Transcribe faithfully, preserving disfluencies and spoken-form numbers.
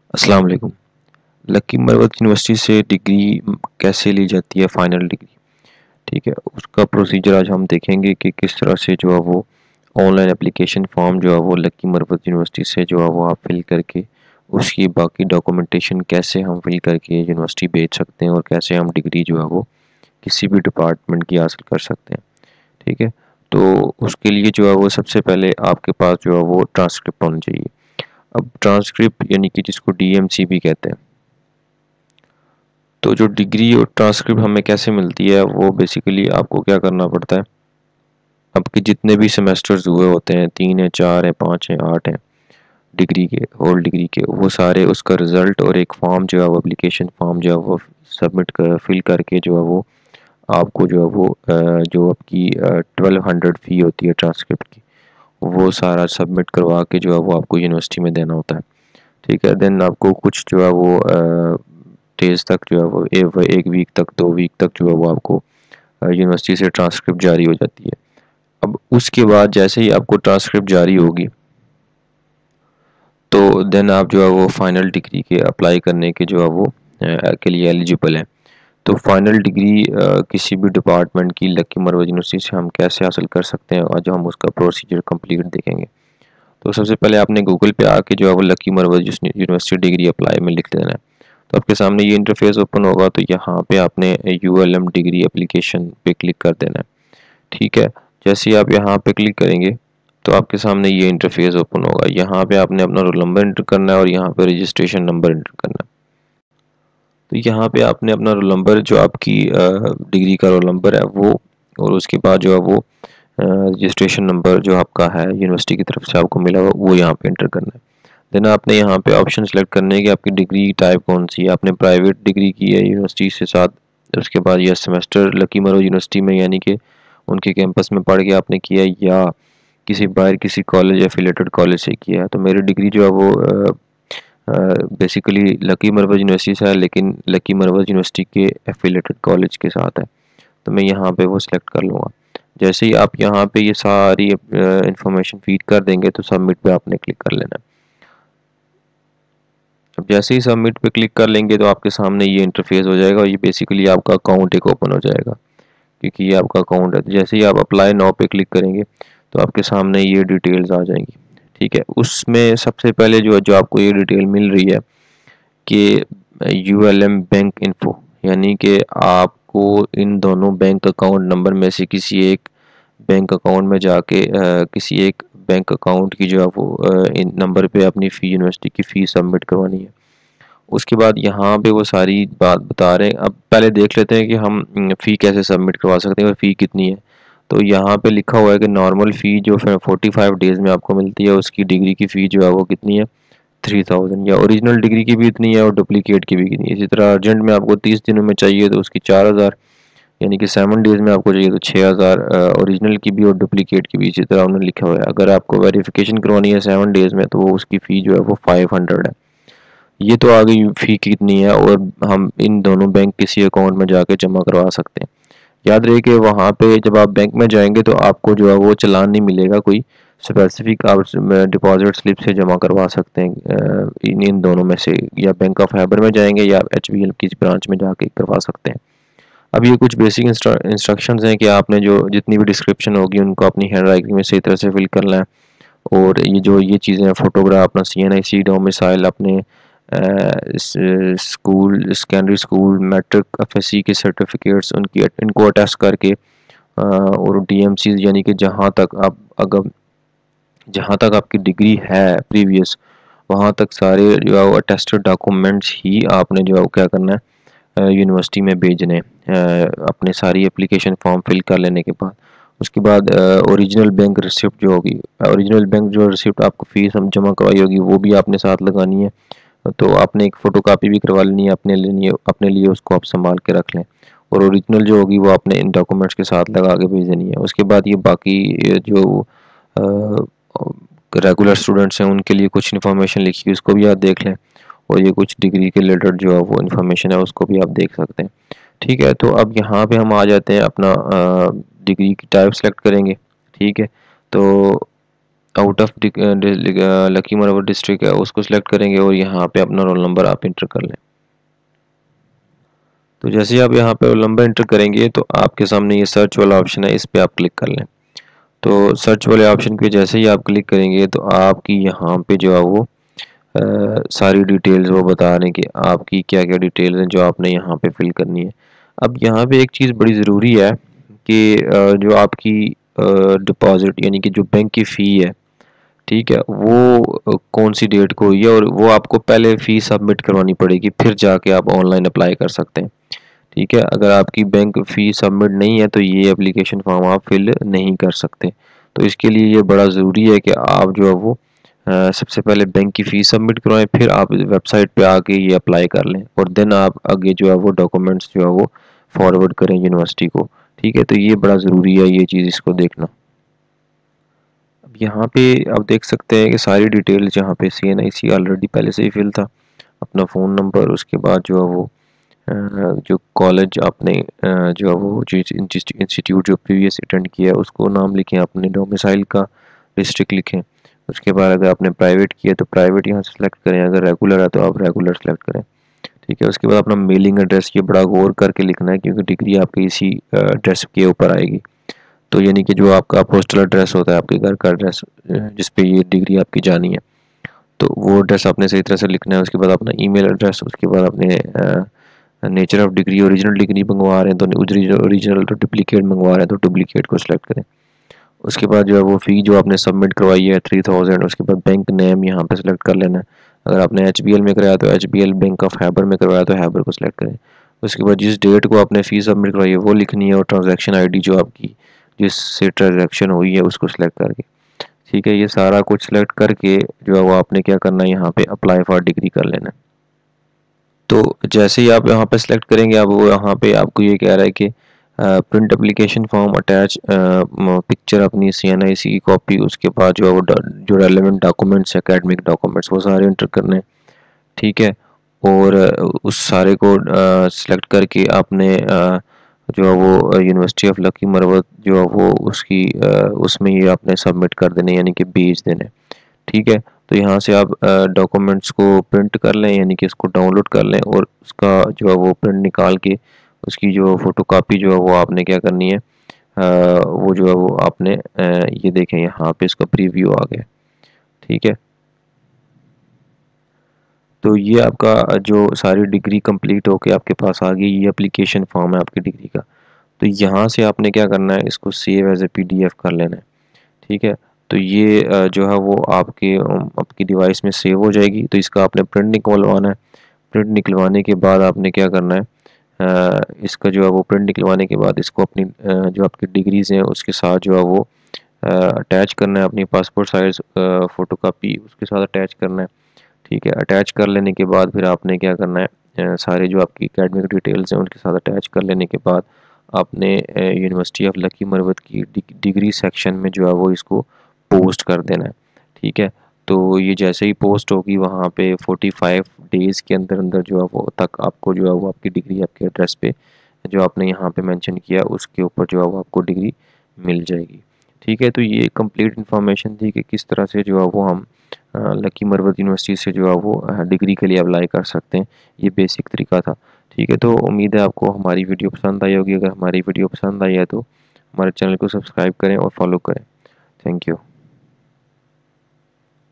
अस्सलाम वालेकुम। लकी मरवत यूनिवर्सिटी से डिग्री कैसे ली जाती है, फाइनल डिग्री। ठीक है, उसका प्रोसीजर आज हम देखेंगे कि किस तरह से जो है वो ऑनलाइन एप्लीकेशन फॉर्म जो है वो लकी मरवत यूनिवर्सिटी से जो है वो आप फिल करके उसकी बाकी डॉक्यूमेंटेशन कैसे हम फिल करके यूनिवर्सिटी भेज सकते हैं और कैसे हम डिग्री जो है वो किसी भी डिपार्टमेंट की हासिल कर सकते हैं। ठीक है, तो उसके लिए जो है वो सबसे पहले आपके पास जो है वो ट्रांसक्रिप्ट होना चाहिए। अब ट्रांसक्रिप्ट यानी कि जिसको डीएमसी भी कहते हैं। तो जो डिग्री और ट्रांसक्रिप्ट हमें कैसे मिलती है, वो बेसिकली आपको क्या करना पड़ता है, आपके जितने भी सेमेस्टर्स हुए होते हैं, तीन है, चार है, पाँच है, आठ है, डिग्री के, होल डिग्री के, वो सारे उसका रिजल्ट और एक फॉर्म जो है वो एप्लीकेशन फॉर्म जो है वो सबमिट कर फिल करके जो है वो आपको जो है वो अ, जो आपकी ट्वेल्व हंड्रेड फ़ी होती है ट्रांसक्रिप्ट की, वो सारा सबमिट करवा के जो है वो आपको यूनिवर्सिटी में देना होता है। ठीक है, देन आपको कुछ जो है वो डेज तक जो है वो ए, एक वीक तक, दो वीक तक जो है वो आपको यूनिवर्सिटी से ट्रांसक्रिप्ट जारी हो जाती है। अब उसके बाद जैसे ही आपको ट्रांसक्रिप्ट जारी होगी, तो देन आप जो है वो फाइनल डिग्री के अप्लाई करने के जो है वो अ, के लिए एलिजिबल हैं। तो फाइनल डिग्री अ, किसी भी डिपार्टमेंट की लकी मरवत यूनिवर्सिटी से हम कैसे हासिल कर सकते हैं, आज हम उसका प्रोसीजर कंप्लीट देखेंगे। तो सबसे पहले आपने गूगल पे आके जो है वो Lakki Marwat university degree apply में लिख देना है। तो आपके सामने ये इंटरफेस ओपन होगा, तो यहाँ पे आपने U L M degree application पे क्लिक कर देना है। ठीक है, जैसे ही आप यहाँ पे क्लिक करेंगे तो आपके सामने ये इंटरफेस ओपन होगा। यहाँ पे आपने अपना रोल नंबर एंटर करना है और यहाँ पे रजिस्ट्रेशन नंबर एंटर करना है। तो यहाँ पे आपने अपना रोल नंबर, जो आपकी डिग्री का रोल नंबर है वो, और उसके बाद जो है वो रजिस्ट्रेशन नंबर जो आपका है यूनिवर्सिटी की तरफ से आपको मिला हुआ, वो यहाँ पे एंटर करना है। देन आपने यहाँ पे ऑप्शन सेलेक्ट करने है कि आपकी डिग्री टाइप कौन सी है। आपने प्राइवेट डिग्री की है यूनिवर्सिटी से साथ, उसके बाद यह सेमेस्टर लकी मरो यूनिवर्सिटी में यानी कि उनके कैंपस में पढ़ के आपने किया है, या किसी बाहर किसी कॉलेज एफिलेटेड कॉलेज से किया है। तो मेरी डिग्री जो है वो बेसिकली लकी मरवत यूनिवर्सिटी से है, लेकिन लकी मरवत यूनिवर्सिटी के एफिलेटेड कॉलेज के साथ है। तो मैं यहाँ पे वो सिलेक्ट कर लूँगा। जैसे ही आप यहाँ पे ये सारी इंफॉर्मेशन फीड कर देंगे तो सबमिट पे आपने क्लिक कर लेना है। अब जैसे ही सबमिट पे क्लिक कर लेंगे तो आपके सामने ये इंटरफेस हो जाएगा और ये बेसिकली आपका अकाउंट एक ओपन हो जाएगा, क्योंकि ये आपका अकाउंट है। तो जैसे ही आप अप्लाई नाउ पे क्लिक करेंगे तो आपके सामने ये डिटेल्स आ जाएंगी। ठीक है, उसमें सबसे पहले जो जो आपको ये डिटेल मिल रही है कि U L M bank info, यानी कि आपको इन दोनों बैंक अकाउंट नंबर में से किसी एक बैंक अकाउंट में जाके अ, किसी एक बैंक अकाउंट की जो है वो अ, इन नंबर पे अपनी फ़ी यूनिवर्सिटी की फ़ीस सबमिट करवानी है। उसके बाद यहाँ पे वो सारी बात बता रहे हैं। अब पहले देख लेते हैं कि हम फ़ी कैसे सबमिट करवा सकते हैं और फ़ी कितनी है। तो यहाँ पे लिखा हुआ है कि नॉर्मल फ़ी जो फोर्टी फाइव डेज़ में आपको मिलती है, उसकी डिग्री की फ़ी जो है वो कितनी है, थ्री थाउजेंड, या ओरिजिनल डिग्री की भी इतनी है और डुप्लीकेट की भी कितनी है। इसी तरह अर्जेंट में आपको तीस दिनों में चाहिए तो उसकी चार हज़ार, यानी कि सेवन डेज़ में आपको चाहिए तो छः हज़ार, ओरिजिनल की भी और डुप्लीकेट की भी इसी तरह उन्होंने लिखा हुआ है। अगर आपको वेरिफिकेशन करवानी है सेवन डेज़ में तो वो उसकी फ़ी जो है वो फाइव हंड्रेड है। ये तो आ गई फ़ी कितनी है, और हम इन दोनों बैंक किसी अकाउंट में जाके जमा करवा सकते हैं। याद रहे कि वहाँ पे जब आप बैंक में जाएंगे तो आपको जो है वो चालान नहीं मिलेगा कोई स्पेसिफिक, आप डिपॉजिट स्लिप से जमा करवा सकते हैं इन इन दोनों में से, या बैंक ऑफ हैबर में जाएंगे या एच बी एल की ब्रांच में जाके करवा सकते हैं। अब ये कुछ बेसिक इंस्ट्रक्शंस हैं कि आपने जो जितनी भी डिस्क्रिप्शन होगी उनको अपनी हैंड राइटिंग में सही तरह से फिल करना है। और ये जो ये चीज़ें हैं, फ़ोटोग्राफ अपना C N I C domicile, अपने school, secondary school, matric, F S C के सर्टिफिकेट्स, उनकी इनको अटेस्ट करके अ, और डी एम सी यानी कि जहाँ तक आप अगर जहाँ तक आपकी डिग्री है प्रीवियस, वहाँ तक सारे जो है वो अटेस्टेड डॉक्यूमेंट्स ही आपने जो है वो क्या करना है, यूनिवर्सिटी में भेजने हैं अपने सारी एप्लीकेशन फॉर्म फिल कर लेने के बाद। उसके बाद ओरिजिनल बैंक रिसिप्ट जो होगी, ओरिजिनल बैंक जो रिसिप्ट आपको फीस हम जमा करवाई होगी वो भी आपने साथ लगानी है। तो आपने एक फ़ोटो कापी भी करवा लेनी है अपने लिए, अपने लिए उसको आप संभाल के रख लें। और ओरिजिनल जो होगी वो आपने इन डॉक्यूमेंट्स के साथ लगा के भेज देनी है। उसके बाद ये बाकी जो रेगुलर स्टूडेंट्स हैं उनके लिए कुछ इन्फॉर्मेशन लिखी है, उसको भी आप देख लें। और ये कुछ डिग्री के रिलेटेड जो है वो इन्फॉर्मेशन है उसको भी आप देख सकते हैं। ठीक है, तो अब यहाँ पे हम आ जाते हैं, अपना डिग्री की टाइप सेलेक्ट करेंगे। ठीक है, तो out of Lakki Marwat district है उसको सिलेक्ट करेंगे और यहाँ पे अपना रोल नंबर आप इंटर कर लें। तो जैसे ही आप यहाँ पे रोल नंबर इंटर करेंगे तो आपके सामने ये सर्च वाला ऑप्शन है, इस पर आप क्लिक कर लें। तो सर्च वाले ऑप्शन पे जैसे ही आप क्लिक करेंगे तो आपकी यहाँ पे जो है वो आ, सारी डिटेल्स वो बता रहे हैं कि आपकी क्या क्या डिटेल्स हैं जो आपने यहाँ पे फिल करनी है। अब यहाँ पे एक चीज़ बड़ी ज़रूरी है कि जो आपकी डिपॉजिट यानी कि जो बैंक की फ़ी है, ठीक है, वो कौन सी डेट को हुई है और वो आपको पहले फ़ी सबमिट करवानी पड़ेगी, फिर जाके आप ऑनलाइन अप्लाई कर सकते हैं। ठीक है, अगर आपकी बैंक फ़ी सबमिट नहीं है तो ये एप्लीकेशन फॉर्म आप फिल नहीं कर सकते। तो इसके लिए ये बड़ा ज़रूरी है कि आप जो है वो आ, सबसे पहले बैंक की फ़ीस सबमिट करवाएं, फिर आप वेबसाइट पे आके ये अप्लाई कर लें और देन आप आगे जो है वो डॉक्यूमेंट्स जो है वो फॉरवर्ड करें यूनिवर्सिटी को। ठीक है, तो ये बड़ा ज़रूरी है ये चीज़, इसको देखना। अब यहाँ पे आप देख सकते हैं कि सारी डिटेल्स यहाँ पे सी एन आई सी ऑलरेडी पहले से ही फिल था, अपना फ़ोन नंबर, उसके बाद जो है वो जो कॉलेज आपने जो है वो जिस इंस्टीट्यूट जो प्रीवियस अटेंड किया है उसको नाम लिखें, अपने डोमिसाइल का डिस्ट्रिक्ट लिखें। उसके बाद अगर आपने प्राइवेट किया तो प्राइवेट यहाँ से सिलेक्ट करें, अगर रेगुलर है तो आप रेगुलर सेलेक्ट करें। ठीक है, उसके बाद अपना मेलिंग एड्रेस ये बड़ा गौर करके लिखना है क्योंकि डिग्री आपकी इसी एड्रेस के ऊपर आएगी। तो यानी कि जो आपका पोस्टल एड्रेस होता है, आपके घर का एड्रेस जिस पे ये डिग्री आपकी जानी है, तो वो एड्रेस आपने सही तरह से लिखना है। उसके बाद अपना ईमेल एड्रेस, उसके बाद अपने nature of degree, original degree मंगवा रहे हैं तो ओरिजिनल, तो डुप्लीकेट मंगवा रहे हैं तो डुप्लीकेट को सिलेक्ट करें। उसके बाद जो है वो फ़ी जो आपने सबमिट करवाई है थ्री थाउजेंड, उसके बाद बैंक नेम यहाँ पे सिलेक्ट कर लेना है। अगर आपने एच बी एल में कराया तो H B L, bank of Khyber में करवाया तो हैबर को सिलेक्ट करें। उसके बाद जिस डेट को आपने फ़ी सबमिट करवाई है वो लिखनी है और ट्रांजैक्शन आईडी जो आपकी जिससे ट्रांजैक्शन हुई है उसको सिलेक्ट करके, ठीक है, ये सारा कुछ सिलेक्ट करके जो है वो आपने क्या करना है, यहाँ पे अप्लाई फॉर डिग्री कर लेना। तो जैसे ही आप यहाँ पे सिलेक्ट करेंगे, अब वो यहाँ पे आपको ये कह रहा है कि print application form attach picture अपनी सी एन आई सी की कॉपी, उसके बाद जो है वो जो रेलेवेंट डॉक्यूमेंट्स एकेडमिक डॉक्यूमेंट्स वो सारे इंटर करने। ठीक है, और उस सारे को सिलेक्ट करके आपने आ, जो है वो यूनिवर्सिटी ऑफ लकी मरवत जो है वो उसकी आ, उसमें ये आपने सबमिट कर देने यानी कि भेज देने। ठीक है, तो यहाँ से आप डॉक्यूमेंट्स को प्रिंट कर लें यानी कि इसको डाउनलोड कर लें और उसका जो है वो प्रिंट निकाल के उसकी जो फ़ोटोकॉपी जो है वो आपने क्या करनी है, आ, वो जो है वो आपने आ, ये देखें यहाँ पे इसका प्रीव्यू आ गया। ठीक है, तो ये आपका जो सारी डिग्री कंप्लीट होके आपके पास आ गई, ये एप्लीकेशन फॉर्म है आपकी डिग्री का। तो यहाँ से आपने क्या करना है, इसको save as a P D F कर लेना है। ठीक है, तो ये जो है वो आपके आपकी डिवाइस में सेव हो जाएगी। तो इसका आपने प्रिंट निकलवाना है। प्रिंट निकलवाने के बाद आपने क्या करना है, इसका जो है वो प्रिंट निकलवाने के बाद इसको अपनी जो आपकी डिग्रीज़ हैं उसके साथ जो है वो अटैच करना है, अपनी पासपोर्ट साइज़ फ़ोटोकॉपी उसके साथ अटैच करना है। ठीक है, अटैच कर लेने के बाद फिर आपने क्या करना है, सारे जो आपकी एकेडमिक डिटेल्स हैं उनके साथ अटैच कर लेने के बाद आपने यूनिवर्सिटी ऑफ लकी मरवत की डिग्री सेक्शन में जो है वो इसको पोस्ट कर देना है। ठीक है, तो ये जैसे ही पोस्ट होगी वहाँ पे पैंतालीस डेज़ के अंदर अंदर जो है वो तक आपको जो है वो आपकी डिग्री आपके एड्रेस पे जो आपने यहाँ पे मेंशन किया उसके ऊपर जो है वो आपको डिग्री मिल जाएगी। ठीक है, तो ये कंप्लीट इन्फॉर्मेशन थी कि किस तरह से जो है वो हम लकी मरवत यूनिवर्सिटी से जो है वो डिग्री के लिए अप्लाई कर सकते हैं। ये बेसिक तरीका था। ठीक है, तो उम्मीद है आपको हमारी वीडियो पसंद आई होगी। अगर हमारी वीडियो पसंद आई है तो हमारे चैनल को सब्सक्राइब करें और फॉलो करें। Thank you.